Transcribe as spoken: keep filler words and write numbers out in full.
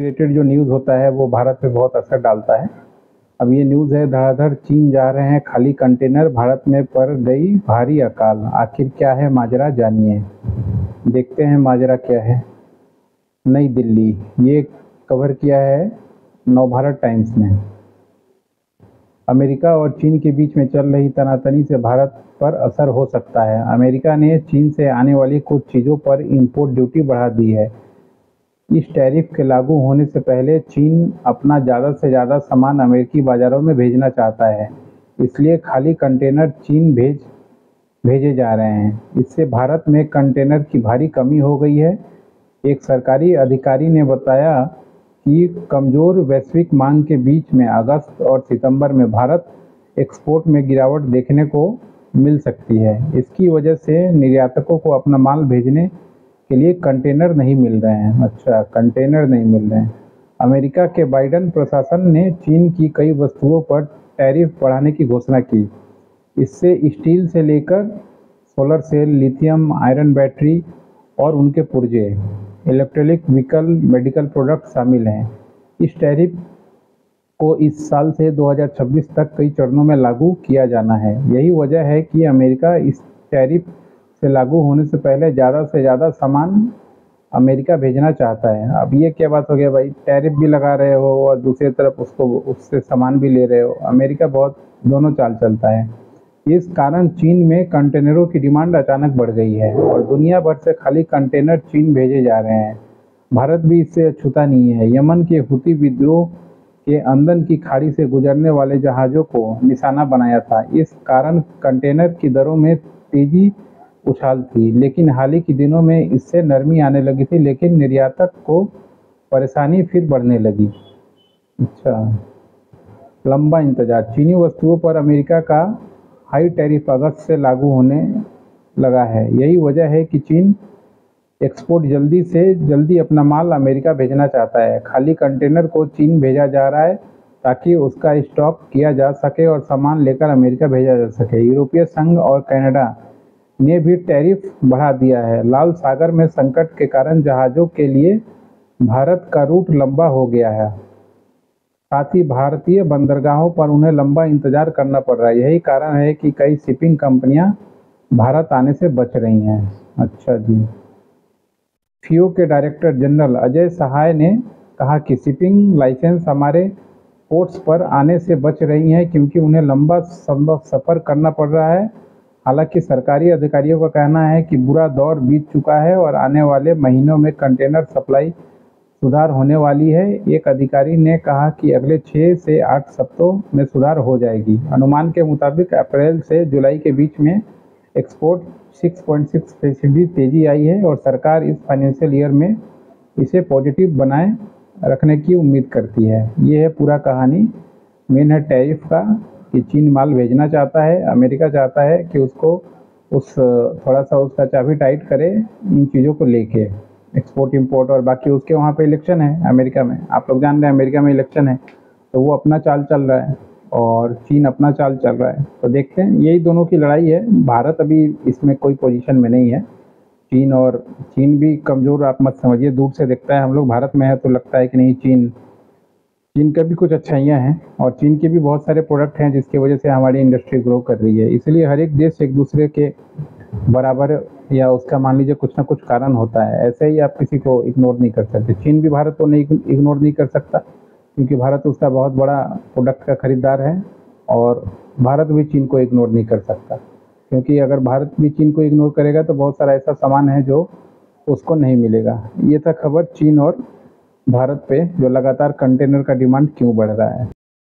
Related जो news होता है वो भारत पे बहुत असर डालता है। अब ये न्यूज़ है, धड़ाधड़ चीन जा रहे हैं खाली कंटेनर, भारत में पड़ गई भारी अकाल। आखिर क्या है माजरा, जानिए। देखते हैं माजरा क्या है। नई दिल्ली, ये कवर किया है नवभारत टाइम्स ने। अमेरिका और चीन के बीच में चल रही तनातनी से भारत पर असर हो सकता है। अमेरिका ने चीन से आने वाली कुछ चीज़ों पर इंपोर्ट ड्यूटी बढ़ा दी है। इस टैरिफ के लागू होने से पहले चीन अपना ज़्यादा से ज़्यादा सामान अमेरिकी बाज़ारों में भेजना चाहता है, इसलिए खाली कंटेनर चीन भेज भेजे जा रहे हैं। इससे भारत में कंटेनर की भारी कमी हो गई है। एक सरकारी अधिकारी ने बताया कि कमज़ोर वैश्विक मांग के बीच में अगस्त और सितंबर में भारत एक्सपोर्ट में गिरावट देखने को मिल सकती है। इसकी वजह से निर्यातकों को अपना माल भेजने के लिए कंटेनर नहीं मिल रहे हैं। अच्छा, कंटेनर नहीं मिल रहे हैं। अमेरिका के बाइडेन प्रशासन ने चीन की कई वस्तुओं पर टैरिफ बढ़ाने की घोषणा की। इससे स्टील से लेकर solar cell, lithium iron battery और उनके पुर्जे, इलेक्ट्रिक व्हीकल, मेडिकल प्रोडक्ट शामिल हैं। इस टैरिफ को इस साल से दो हज़ार छब्बीस तक कई चरणों में लागू किया जाना है। यही वजह है कि अमेरिका इस टैरिफ से लागू होने से पहले ज़्यादा से ज़्यादा सामान अमेरिका भेजना चाहता है। अब ये क्या बात हो गया भाई, टैरिफ भी लगा रहे हो और दूसरी तरफ उसको उससे सामान भी ले रहे हो। अमेरिका बहुत दोनों चाल चलता है। इस कारण चीन में कंटेनरों की डिमांड अचानक बढ़ गई है और दुनिया भर से खाली कंटेनर चीन भेजे जा रहे हैं। भारत भी इससे अछूता नहीं है। यमन के हुती विद्रोह के अंदन की खाड़ी से गुजरने वाले जहाज़ों को निशाना बनाया था। इस कारण कंटेनर की दरों में तेजी उछाल थी, लेकिन हाल ही के दिनों में इससे नरमी आने लगी थी, लेकिन निर्यातक को परेशानी फिर बढ़ने लगी। अच्छा, लंबा इंतजार। चीनी वस्तुओं पर अमेरिका का हाई टैरिफ अगस्त से लागू होने लगा है। यही वजह है कि चीन एक्सपोर्ट जल्दी से जल्दी अपना माल अमेरिका भेजना चाहता है। खाली कंटेनर को चीन भेजा जा रहा है ताकि उसका स्टॉक किया जा सके और सामान लेकर अमेरिका भेजा जा सके। यूरोपीय संघ और कनाडा ने भी टैरिफ बढ़ा दिया है। लाल सागर में संकट के कारण जहाज़ों के लिए भारत का रूट लंबा हो गया है। साथ ही भारतीय बंदरगाहों पर उन्हें लंबा इंतजार करना पड़ रहा है। यही कारण है कि कई शिपिंग कंपनियां भारत आने से बच रही हैं। अच्छा जी। फीओ के डायरेक्टर जनरल अजय सहाय ने कहा कि शिपिंग लाइसेंस हमारे पोर्ट्स पर आने से बच रही हैं क्योंकि उन्हें लंबा सफ़र करना पड़ रहा है। हालांकि सरकारी अधिकारियों का कहना है कि बुरा दौर बीत चुका है और आने वाले महीनों में कंटेनर सप्लाई सुधार होने वाली है। एक अधिकारी ने कहा कि अगले छः से आठ सप्ताहों में सुधार हो जाएगी। अनुमान के मुताबिक अप्रैल से जुलाई के बीच में एक्सपोर्ट छह पॉइंट छह फीसदी तेजी आई है और सरकार इस फाइनेंशियल ईयर में इसे पॉजिटिव बनाए रखने की उम्मीद करती है। ये है पूरा कहानी। मेन है टैरिफ का कि चीन माल भेजना चाहता है, अमेरिका चाहता है कि उसको उस थोड़ा सा उसका चाबी टाइट करे इन चीज़ों को लेके, एक्सपोर्ट इंपोर्ट। और बाकी उसके वहाँ पे इलेक्शन है अमेरिका में, आप लोग जान रहे हैं अमेरिका में इलेक्शन है, तो वो अपना चाल चल रहा है और चीन अपना चाल चल रहा है। तो देखते हैं, यही दोनों की लड़ाई है। भारत अभी इसमें कोई पोजीशन में नहीं है। चीन और चीन भी कमज़ोर आप मत समझिए, दूर से देखता है, हम लोग भारत में है तो लगता है कि नहीं, चीन चीन का भी कुछ अच्छाइयाँ हैं और चीन के भी बहुत सारे प्रोडक्ट हैं जिसकी वजह से हमारी इंडस्ट्री ग्रो कर रही है। इसलिए हर एक देश एक दूसरे के बराबर या उसका मान लीजिए कुछ ना कुछ कारण होता है। ऐसे ही आप किसी को इग्नोर नहीं कर सकते। चीन भी भारत को नहीं इग्नोर नहीं कर सकता क्योंकि भारत उसका बहुत बड़ा प्रोडक्ट का खरीदार है और भारत भी चीन को इग्नोर नहीं कर सकता, क्योंकि अगर भारत भी चीन को इग्नोर करेगा तो बहुत सारा ऐसा सामान है जो उसको नहीं मिलेगा। ये था खबर चीन और भारत पे जो लगातार कंटेनर का डिमांड क्यों बढ़ रहा है।